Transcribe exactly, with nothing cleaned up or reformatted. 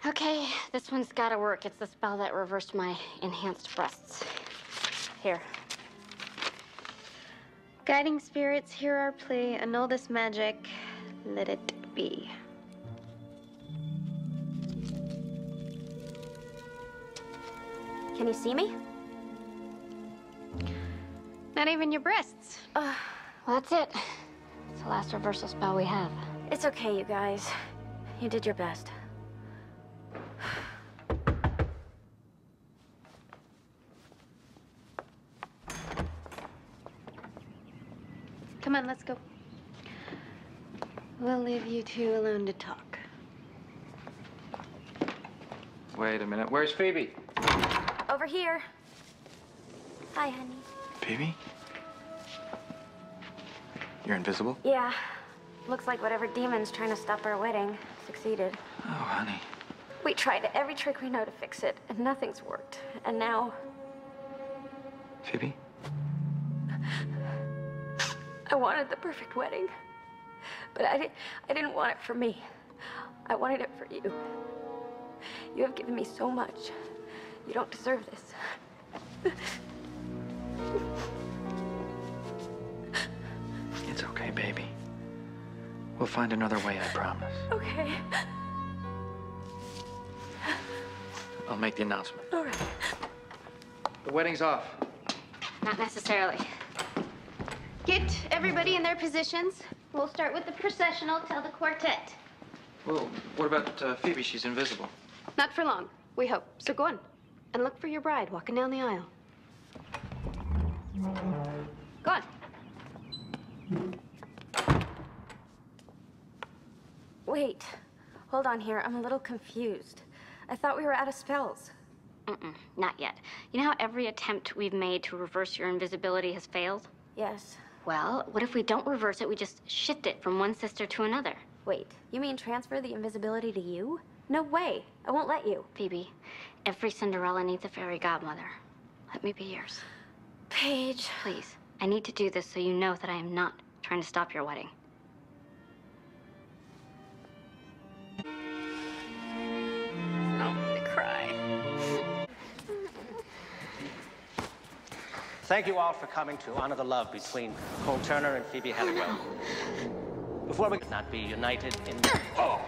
Okay, this one's gotta work. It's the spell that reversed my enhanced breasts. Here. Guiding spirits, hear our plea. Annul this magic. Let it be. Can you see me? Not even your breasts. Uh, well, that's it. It's the last reversal spell we have. It's okay, you guys. You did your best. Come on, let's go. We'll leave you two alone to talk. Wait a minute. Where's Phoebe? Over here. Hi, honey. Phoebe? You're invisible? Yeah. Looks like whatever demon's trying to stop our wedding succeeded. Oh, honey. We tried every trick we know to fix it, and nothing's worked. And now... Phoebe? I wanted the perfect wedding. But I, di I didn't want it for me. I wanted it for you. You have given me so much. You don't deserve this. It's okay, baby. We'll find another way, I promise. Okay. I'll make the announcement. All right. The wedding's off. Not necessarily. Get everybody in their positions. We'll start with the processional, tell the quartet. Well, what about uh, Phoebe? She's invisible. Not for long, we hope. So go on and look for your bride walking down the aisle. Go on. Wait. Hold on here. I'm a little confused. I thought we were out of spells. Mm-mm, not yet. You know how every attempt we've made to reverse your invisibility has failed? Yes. Well, what if we don't reverse it, we just shift it from one sister to another? Wait, you mean transfer the invisibility to you? No way. I won't let you. Phoebe, every Cinderella needs a fairy godmother. Let me be yours. Paige. Please, I need to do this so you know that I am not trying to stop your wedding. I'm gonna cry. Thank you all for coming to honor the love between Cole Turner and Phoebe Halliwell. Before we not be united in... Oh!